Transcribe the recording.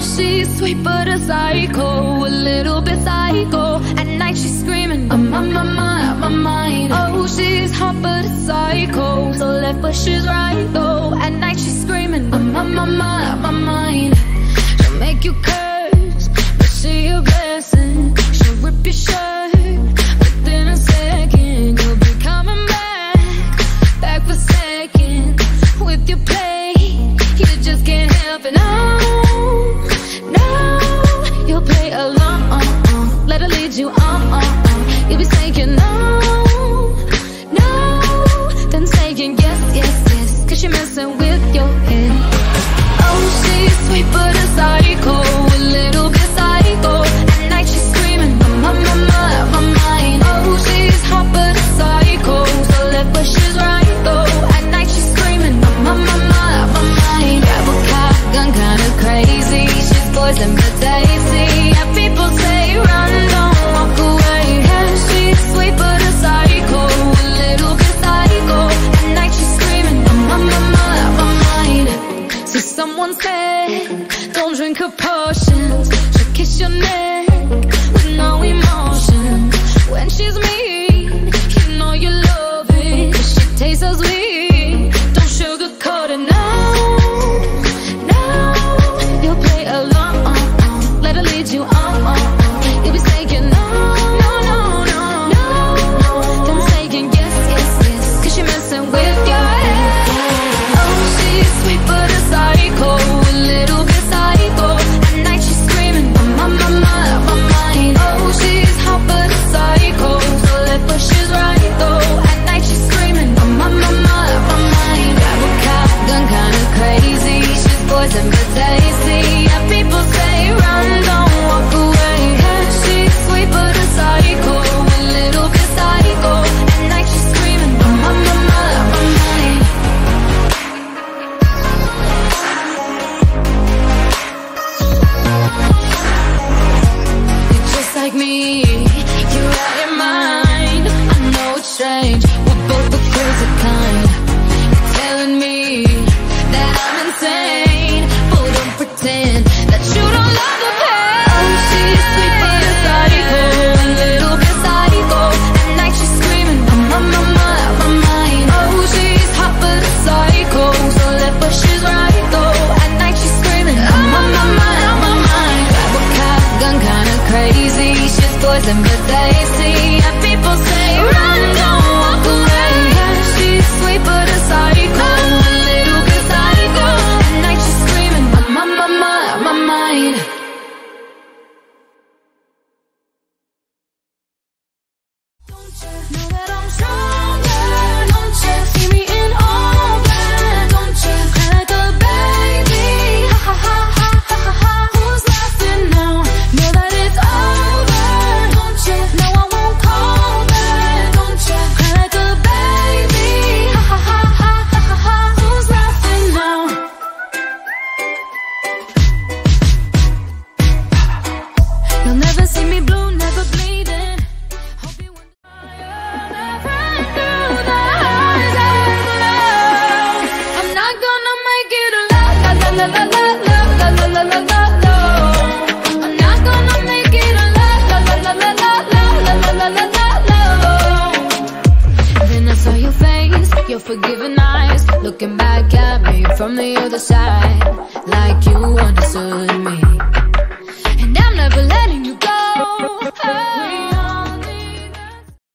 she's sweet but a psycho, a little bit psycho. At night she's screaming, I'm on my mind. Oh, she's hot but a psycho, so left but she's right though. At night she's screaming, I'm on my mind. She'll make you curse, but she a blessing. She'll rip your shirt within a second. You'll be coming back for seconds with your play. You just can't help it. No, you'll play along. Let her lead you on. You'll be saying no, then saying yes, cause you're messing with your head. Oh, she's sweet but a psycho, a little bit psycho. At night she's screaming, I'm on my mind. Oh, she's hot but a psycho, so left but she's right though. At night she's screaming, I'm on my mind. Grab a gun, kinda crazy. She's poison but tasty. Yeah, people say run, don't walk away. Yeah, she's sweet but a psycho, a little bit psycho. At night she's screaming, I'm on my mind. So someone said, don't drink her potions. She'll kiss your neck with no emotion. When she's mean, you know you love it. She tastes so sweet, don't sugarcoat it. No, you'll play along. Let her lead you on. You'll be saying no, then saying yes, cause you're messing with your head. Oh, she's sweet but a psycho, a little bit psycho. At night she's screaming, I'm on my mind. Oh, she's hot but a psycho, so left but she's right though. At night she's screaming, I'm on my mind. Grab a gun, kinda crazy. She's poison but tasty. Yeah, people say run, don't walk away. Yeah, she's sweet but a psycho, a little bit psycho. At night she's screaming, I'm on my mind. You're just like me, you're out your mind. I know it's strange, we're both the crazy kind. You're telling me that I'm insane, but don't pretend that you don't love the pain. Oh, she's sweet but a psycho, a little bit psycho. At night she's screaming, I'm on my mind. Oh, she's hot but a psycho, so left but she's right though. At night she's screaming, I'm on my mind. Grab a gun, kinda crazy. She's poison but tasty. Yeah, people say run, don't walk away. Yeah, she's sweet but a psycho, a little bit psycho. At night she's screaming, I'm on my mind. Don't you know that I'm stronger? Don't you see me in all black? Don't you cry like a baby? Ha ha ha ha ha ha. Who's laughing now? Know that it's over. Don't you know I won't call back? Don't you cry like a baby? Ha ha ha ha ha ha. Who's laughing now? You'll never see me blue, never bleeding. Hope you went right through the highs and lows. I'm not gonna make it alone. La la la la la la la la la la la. I'm not gonna make it alone. La la la la la la la la la la. Then I saw your face, your forgiving eyes, looking back at me from the other side, like you understood me.